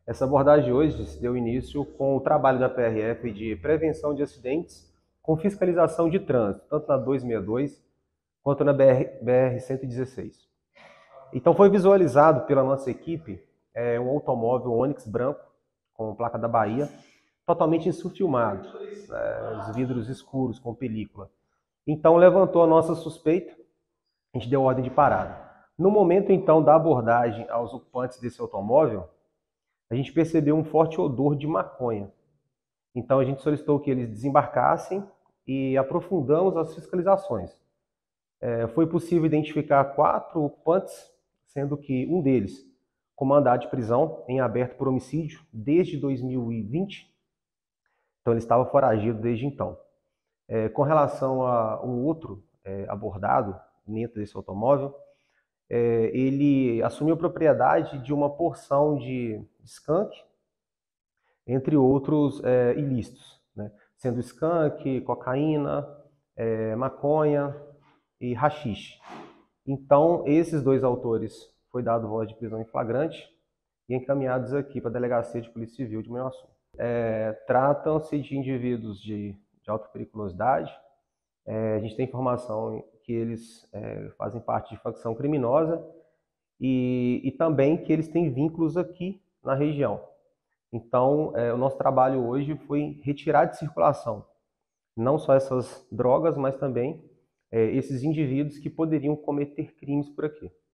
Essa abordagem hoje se deu início com o trabalho da PRF de prevenção de acidentes com fiscalização de trânsito, tanto na 262 quanto na BR-116. Então foi visualizado pela nossa equipe um automóvel Onix branco com placa da Bahia, totalmente insufilmado, os vidros escuros com película. Então levantou a nossa suspeita, a gente deu ordem de parada. No momento então da abordagem aos ocupantes desse automóvel, a gente percebeu um forte odor de maconha. Então a gente solicitou que eles desembarcassem e aprofundamos as fiscalizações. Foi possível identificar 4 ocupantes, sendo que um deles com mandado de prisão em aberto por homicídio desde 2020, então ele estava foragido desde então. Com relação a um outro abordado dentro desse automóvel, ele assumiu propriedade de uma porção de skunk, entre outros ilícitos, né? Sendo skunk, cocaína, maconha e haxixe. Então, esses 2 autores foi dado voz de prisão em flagrante e encaminhados aqui para a Delegacia de Polícia Civil de Manhuaçu. Tratam-se de indivíduos de alta periculosidade. A gente tem informação que eles fazem parte de facção criminosa e também que eles têm vínculos aqui na região. Então, o nosso trabalho hoje foi retirar de circulação não só essas drogas, mas também esses indivíduos que poderiam cometer crimes por aqui.